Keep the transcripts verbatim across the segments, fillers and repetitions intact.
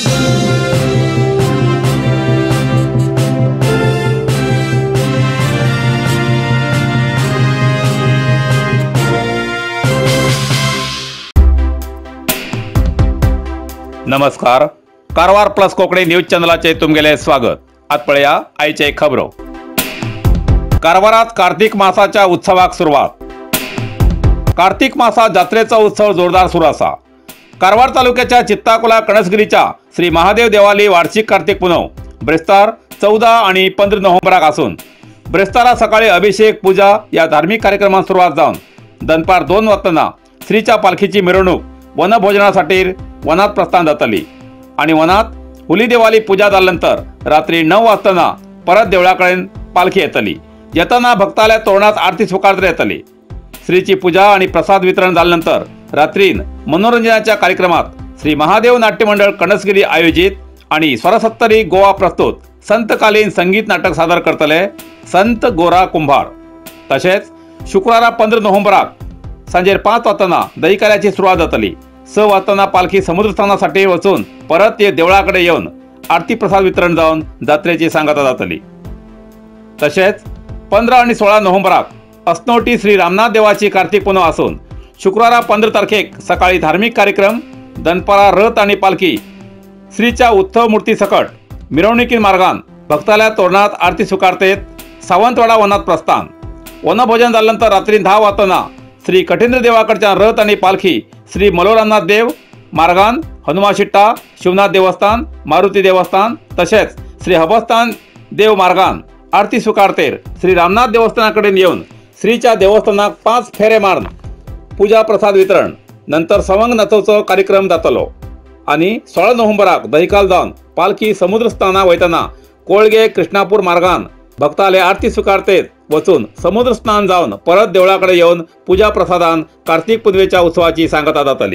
नमस्कार. Karwar plus Konkani news चॅनलाचे तुमगेले स्वागत. आज पळया आयचे खबरो. कारवारात कार्तिक मासाच्या उत्सवाक सुरुवात. कार्तिक मासात जात्रेचा उत्सव जोरदार सुरू असा. कारवार तालुक्याच्या चित्ताकोला कणसगिरीच्या श्री महादेव देवाली वार्षिक कार्तिक पुनव ब्रेस्तार चौदा आणि पंधरा नोव्हेंबराक असून ब्रेस्तारा सकाळी अभिषेक पूजा या धार्मिक कार्यक्रमात सुरुवात जाऊन दनपार दोन वाजताना श्रीच्या पालखीची मिरवणूक वनभोजनासाठी वनात प्रस्थान जातली आणि वनात हुली देवाली पूजा झाल्यानंतर रात्री नऊ वाजताना परत देवळाकडे पालखी येतली. येताना भक्ताल्या तोरणात आरती स्वीकारता येतली. श्रीची पूजा आणि प्रसाद वितरण झाल्यानंतर रात्रीन मनोरंजनाच्या कार्यक्रमात श्री महादेव नाट्य मंडळ कणसगिरी आयोजित आणि स्वरसत्तरी गोवा प्रस्तुत संतकालीन संगीत नाटक सादर करतले संत गोरा कुंभार. तसेच शुक्रवार पंधरा नोव्हेंबराक सांजे पाच वाजताना दहीकार्याची सुरुवात जातली. स वाजताना पालखी समुद्रस्थानासाठी वचून परत ये देवळाकडे येऊन आरती प्रसाद वितरण जाऊन जात्रेची सांगता जातली. तसेच पंधरा आणि सोळा नोव्हेंबराक अस्नोटी श्री रामनाथ देवाची कार्तिक पुनव असून शुक्रवार पंधरा तारखेक सकाळी धार्मिक कार्यक्रम दनपारा रथ आणि पालखी श्रीच्या उत्सव मूर्ती सकट मिरवणुकी मार्गान भक्ताल्या तोरणात आरती स्वीकारतेत सावंतवाडा वनात प्रस्थान. वनभोजन झाल्यानंतर रात्री दहा वाजताना श्री कठेंद्र देवाकडच्या रथ आणि पालखी श्री मलोरामनाथ देव मार्गान हनुमाशिट्टा शिवनाथ देवस्थान मारुती देवस्थान तसेच श्री हबस्थान देव मार्गान आरती स्वीकारतेर श्री रामनाथ देवस्थानाकडे येऊन श्रीच्या देवस्थानाक पाच फेरे मारून पूजा प्रसाद वितरण नंतर सवंग नाचोवचो कार्यक्रम जातलो आणि सोळा नोव्हेंबराक दहिकाल जावन पालखी समुद्रस्थाना वयतना कोळगे कृष्णापूर मार्गान भक्ताले आरती स्वीकारतेत वचून समुद्र स्नान जाऊन परत देवळाकडे येऊन पूजा प्रसादान कार्तिक पुनवेच्या उत्सवाची सांगता जातली.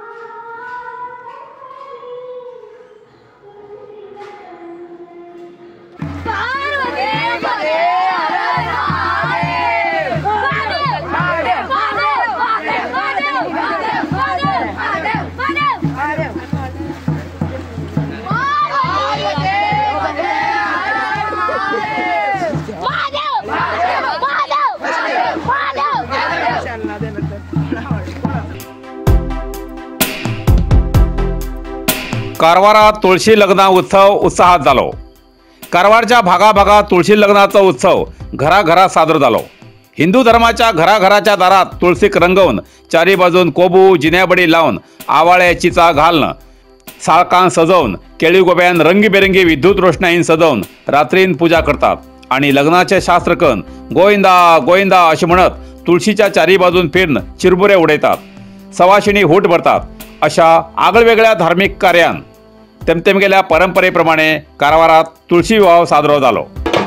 कारवारात तुळशी लग्न उत्सव उत्साहात झालो. कारवारच्या भागाभागात तुळशी लग्नाचा उत्सव घराघरात साजरा झालो. हिंदू धर्माच्या घराघराच्या दारात तुळशीक रंगवून चारी बाजून कोबू जिन्याबडी लावून आवाळे चिचा घालणं साळकां सजवून केळी गोब्यान रंगीबेरंगी विद्युत रोषणाईन सजवून रात्रीन पूजा करतात आणि लग्नाचे शास्त्रकन गोविंदा गोविंदा असे म्हणत तुळशीच्या चारी बाजून फिरून चिरबुरे उडयतात. सवाशिणी हूट भरतात. अशा आगळवेगळ्या धार्मिक कार्यान तेमतेम गेल्या परंपरेप्रमाणे कारवारात तुळशी विवाह साजरो झालो.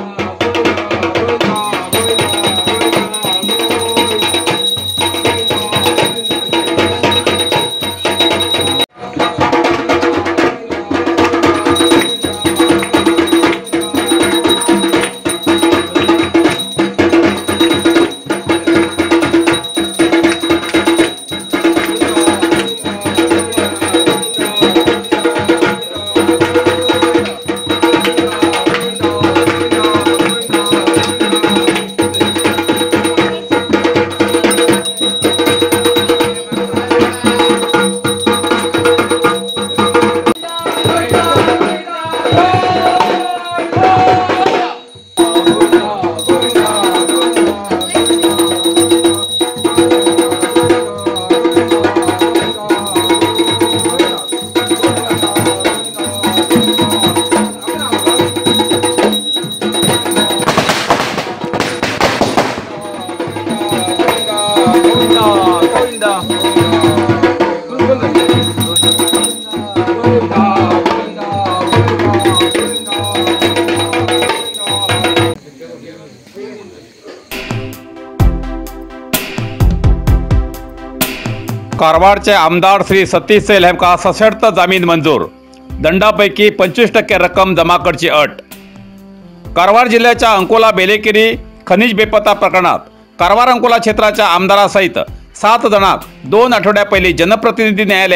कारवारचे आमदार श्री सतीश सेल हेमका सशर्त जामीन मंजूर. दंडापैकी पंचवीस टक्के रक्कम जमा करची अट. कारवार जिल्ह्याच्या अंकोला बेलेकेरी खनिज बेपत्ता प्रकरणात कारवार अंकोला क्षेत्राच्या आमदारासहित सात जणांक दोन आठवड्या पयलीं जनप्रतिनिधी न्यायालयान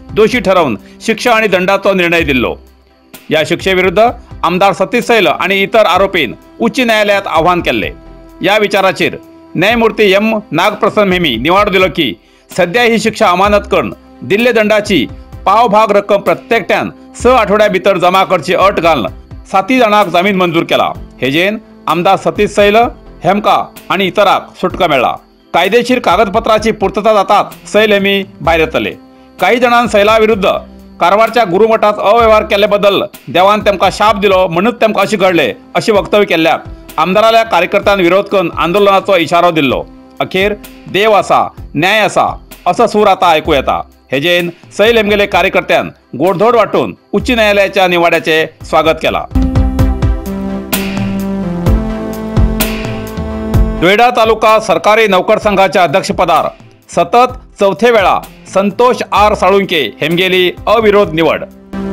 दोषी ठरवून शिक्षा आणि दंडाचा निर्णय दिलो। या शिक्षेविरुद्ध आमदार सतीश सैल आणि इतर आरोपींनी उच्च न्यायालयात आव्हान केले। या विचाराचेर न्यायमूर्ती एम नागप्रसन्न हेमी निवाड दिलो की सध्या ही शिक्षा अमानत करून दिल्ले दंडाची पाव भाग रक्कम प्रत्येकट्यान स आठवड्या भितर जमा करची अट घालून साती जाणांक जामीन मंजूर केला। हेजेन आमदार सतीश सैल हेमका आणि इतरांक सुटका मेळ्ळा। कायदेशीर कागदपत्राची पूर्तता जातात सैल हेमी भायर येतले। काही जणांनी सैला विरुद्ध कारवारच्या गुरुमठात अव्यवहार केल्याबद्दल देवान तेमकां शाप दिलो म्हणून तेमकां अशें घडले अशी वक्तव्य केल्ल्याक आमदाराल्या कार्यकर्त्यांनी विरोध करून आंदोलनाचो इशारो दिल्लो। अखेर देव आसा न्याय आसा असो सूर आता आयकूं येता। हेजेन सैल हेमगेले कार्यकर्त्यान गोडधोड वाटून उच्च न्यायालयाच्या निवाड्याचे स्वागत केला। दोयडा तालुका सरकारी नौकर संघाच्या अध्यक्षपदार सतत चौथे वेळा संतोष आर साळुंके हेमगेली अविरोध निवड।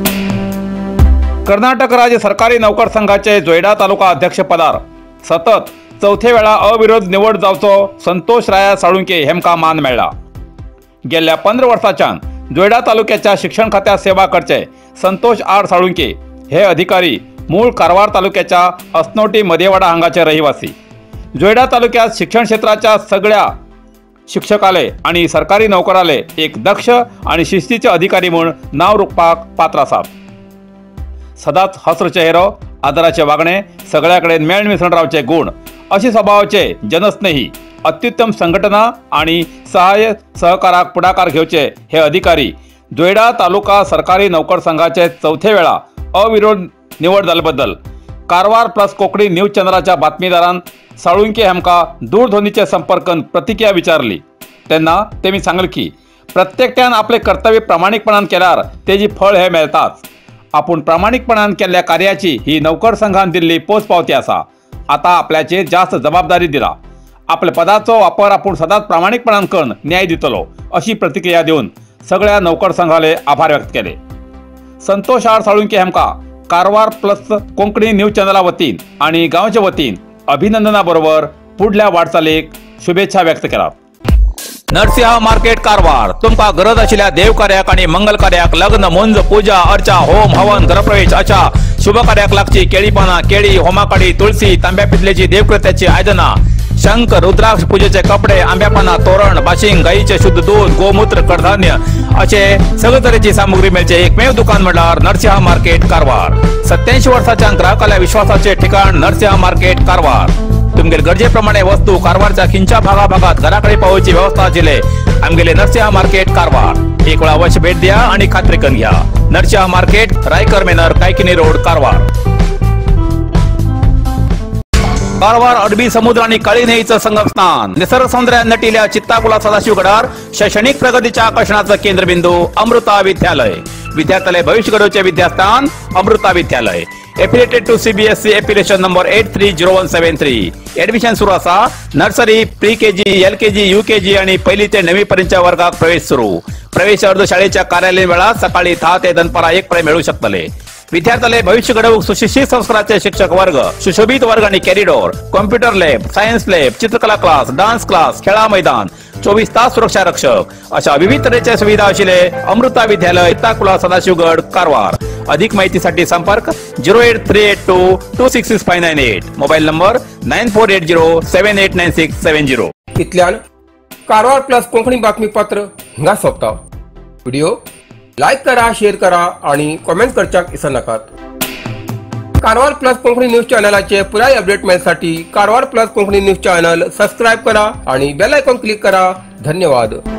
कर्नाटक राज्य सरकारी नौकर संघाचे दोयडा तालुका अध्यक्षपदार सतत चौथे वेळा अविरोध निवड जावचो संतोष राया साळुंके हेमका मान मेळ्ळा। गेल्या पंदरा वर्सांच्यान दोयडा तालुक्याच्या शिक्षण खात्यात सेवा करचे संतोष आर साळुंके हे अधिकारी मूळ कारवार तालुक्याच्या अस्नोटी मदेवाडा हांगाचे रहिवासी। दोयडा तालुक्यात शिक्षण क्षेत्राच्या सगळ्या शिक्षकाले आणि सरकारी नोकराले एक दक्ष आणि शिस्तीचे अधिकारी म्हणून नाव रुखपाक पात्र आसात। सदांच हसर चेहरो आदराचे वागणे सगळ्याकडेन मेळ मिसळून रावचे गुण अशी स्वभावाचे जनस्नेही अत्युत्तम संघटना आणि सहाय्य सहकाराक पुढाकार घेवचे हे अधिकारी दोयडा तालुका सरकारी नौकर संघाचे चौथे वेळा अविरोध निवड जाल्ल्याबद्दल कारवार प्लस कोंकणी न्यूज चॅनलाच्या बातमीदारान साळुंके हेमका दूरध्वनीचे संपर्कन प्रतिक्रिया विचारली तेन्ना तेमी सांगले की प्रत्येकट्यान आपले कर्तव्य प्रामाणिकपणान केल्यार तेजी फळ हे मेळताच। आपूण प्रामाणिकपणान केल्ल्या कार्याची ही नौकर संघान दिल्ली पोचपावती आसा। आता आपल्याचेर जास्त जबाबदारी दिला। आपल्या पदाचो वापर आपूण सदांच प्रामाणिकपणान करून न्याय दितलो अशी प्रतिक्रिया देऊन सगळ्या नौकर संघाले आभार व्यक्त केले। संतोष आर साळुंके हेमका कारवार प्लस कोंकणी न्यूज चॅनला वतीन आणि गांवच्या वतीन अभिनंदना बरोबर पुढल्या वाटचालीक शुभेच्छा व्यक्त केल्यात। नरसिंह मार्केट कारवार तुमका गरज आशिल्ल्या देव कार्याक आणि मंगल कार्याक लग्न मुंज पूजा अर्चा होम हवन गृहप्रवेश अशा शुभ कार्याक लागची केळी पानां केळी होमाकाडी तुळसी तांब्या पितलेची देवकृत्याची आयदनां शंख रुद्राक्ष पूजेचे कपडे आंब्या पानां तोरण बाशिंग गाईचे शुद्ध दूध गोमूत्र कडधान्य असे सगळे तरेची सामुग्री मेळचे एकमेव दुकान म्हणल्यार नरसिंह मार्केट कारवार। सत्याऐंशी वर्षाच्या ग्राहकाल्या विश्वासाचे ठिकाण नरसिंह मार्केट कारवार। तुमगेर गरजेप्रमाणे वस्तू कारवारच्या खिंच्या भागा भागात घराकडे पावोवची व्यवस्था आशिल्ले आमगेले नरसिंह मार्केट कारवार। एक वेळ अवश्य भेट द्या आणि खात्री करून घ्या। Narasimha market Raikar manor Kaikini road Karwar. Karwar अरबी समुद्र आणि काळी न्हंयेचं संगम स्नान निसर्ग सौंदर्यान नटिल्ल्या चित्ताकुला सदाशिवगडार शैक्षणिक प्रगतीच्या आकर्षणाचं केंद्रबिंदू अमृता विद्यालय। विद्यार्थ्याले भविष्य घडोवचे विद्यास्थान Amrita Vidyalaya. Affiliated to CBSE application number eight three zero one seven three. Admission सुरू आसा। Nursery pre KG LKG UKG आणि पहिली ते नववी पर्यंतच्या वर्गात प्रवेश सुरू। प्रवेश अर्ज शाळेच्या कार्यालयीन वेळा सकाळी दहा ते दनपारा एक पर्यंत मिळू शकतले। विद्यार्थ्याले भविष्य घडवूक सुशिक्षित संस्काराचे शिक्षक वर्ग सुशोभित वर्ग आणि corridor computer lab science lab चित्रकला क्लास डान्स क्लास खेळा मैदान चोवीस तास सुरक्षा रक्षक अशा विविध तऱ्हेच्या सुविधा आशिल्ले अमृता विद्यालय चित्ताकुला सदाशिवगड कारवार। अधिक माहितीसाठी संपर्क zero eight three eight two two six six five nine eight mobile number nine four eight zero seven eight nine six seven zero. इतल्यान कारवार प्लस कोंकणी बातमीपत्र हिंगा सोंपता। व्हिडिओ लाईक करा शेअर करा आणि कमेंट करच्याक विसरू नाकात। कारवार प्लस कोंकणी न्यूज चॅनलाचे पुराय अपडेट मेळसाठी Karwar plus Konkani news channel subscribe करा आणि बेल आयकॉन क्लिक करा। धन्यवाद।